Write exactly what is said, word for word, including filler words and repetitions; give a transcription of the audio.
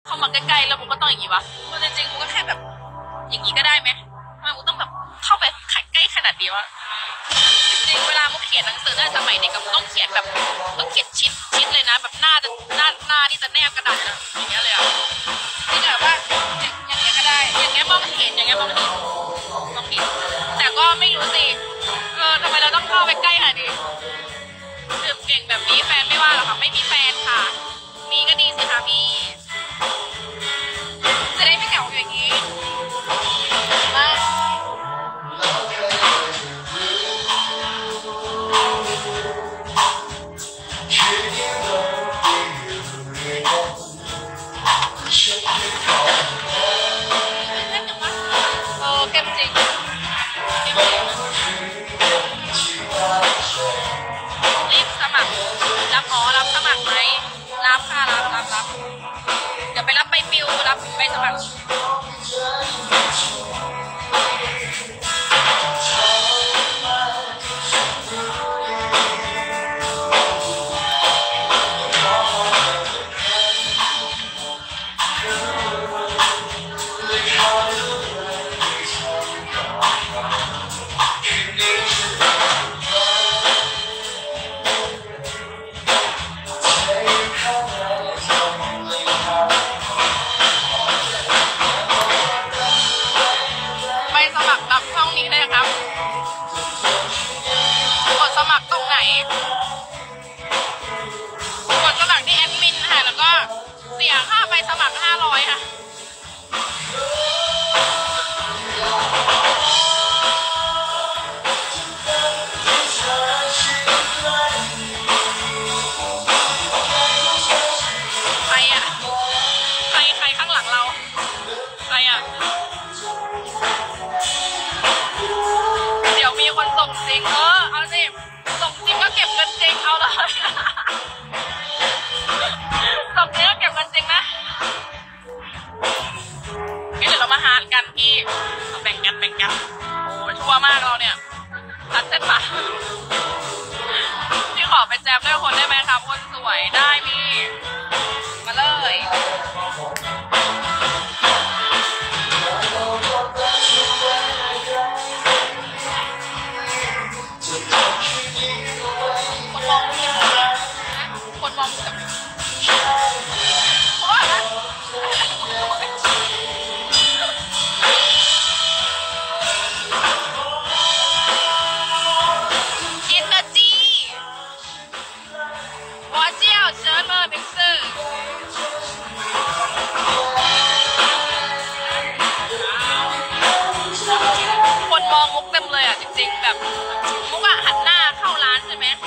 เข้ามาใกล้ๆแล้วมุกก็ต้องอย่างนี้วะคือจริงๆมุกก็แค่แบบอย่างนี้ก็ได้ไหมทำไมมุกต้องแบบเข้าไปใกล้ขนาดนี้วะจริงๆเวลามุกเขียนหนังสือตั้งแต่สมัยเด็กกับมุกต้องเขียนแบบต้องเขียนชิดชิดเลยนะแบบหน้าจะหน้าหน้าที่จะแนบกระดาษอย่างเงี้ยเลยอ่ะที่แบบว่าอย่างเงี้ยก็ได้อย่างเงี้ยมองเห็นอย่างเงี้ยมองเห็นมองเห็นแต่ก็ไม่รู้สิเออทำไมเราต้องเข้าไปใกล้ขนาดนี้ดื่มเก่งแบบนี้แฟนไม่ว่าหรอกค่ะไม่มีแฟนค่ะมีก็ดีสิคะพี่จะได้ไม่เหงาอย่างนี้มาเออเก็บจริงรีบสมัครรับอ๋อรับสมัครไหมรับค่ะรับรับรับเดี๋ยวไปรับใบปลิวรับใบสมัครสมัครตรงไหนกดสมัครที่แอดมินค่ะแล้วก็เสียค่าไปสมัครห้าร้อยค่ะใครอ่ะใครใครข้างหลังเราใครอ่ะเดี๋ยวมีคนส่งจริงเออเอาสิส่งจริงก็เก็บเงินจริงเอาเลยส่งจริงก็เก็บเงินจริงนะงั้นเดี๋ยวเรามาหารกันพี่แบ่งกันแบ่งกันโอ้ชั่วมากเราเนี่ยทัดเส้นปะพี่ขอไปแจมด้วยคนได้ไหมครับคนสวยได้พี่มาเลยคนมองกับเพราะว่านะเอ็นเนอร์จีวอเจียวเชิญมาเป็นสื่อคนมองมุกเต็มเลยอ่ะจริงๆแบบมุกอะหันหน้าเข้าร้านใช่ไหม